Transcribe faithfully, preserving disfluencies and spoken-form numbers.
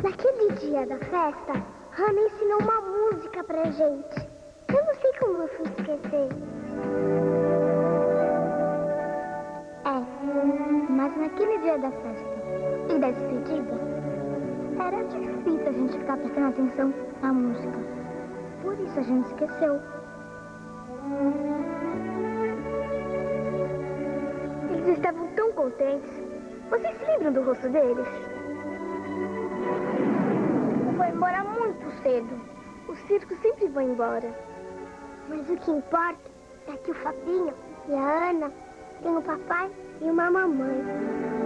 Naquele dia da festa, Hannah ensinou uma música pra gente. Eu não sei como eu fui esquecer. É, mas naquele dia da festa e da despedida, era difícil a gente ficar prestando atenção na música. Por isso a gente esqueceu. Eles estavam tão contentes. Vocês se lembram do rosto deles? Foi embora muito cedo. O circo sempre vai embora. Mas o que importa é que o Fabinho e a Ana têm um papai e uma mamãe.